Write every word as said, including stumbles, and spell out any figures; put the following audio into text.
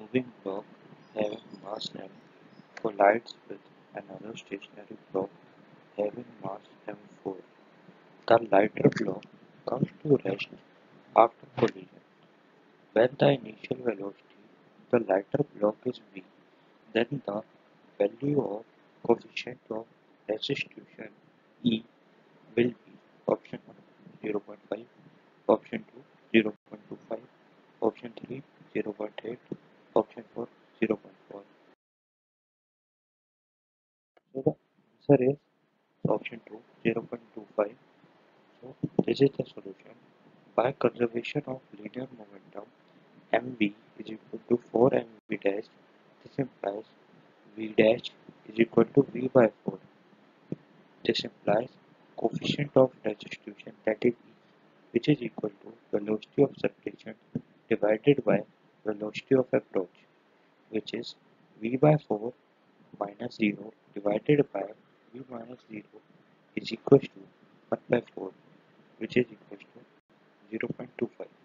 moving block having mass m collides with another stationary block having mass m four. The lighter block comes to rest after collision. When the initial velocity of the lighter block is v, then the value of coefficient of restitution E will be option one zero point five, option two zero point two five, option three zero point eight, option four zero point four. So the answer is option two zero point two five. So this is the solution. By conservation of linear momentum, mv is equal to four mv dash. This implies v dash is equal to v by four. This implies coefficient of restitution, that is E, which is equal to velocity of separation divided by velocity of approach, which is v by four minus zero divided by v minus zero is equal to one by four, which is equal to zero point two five.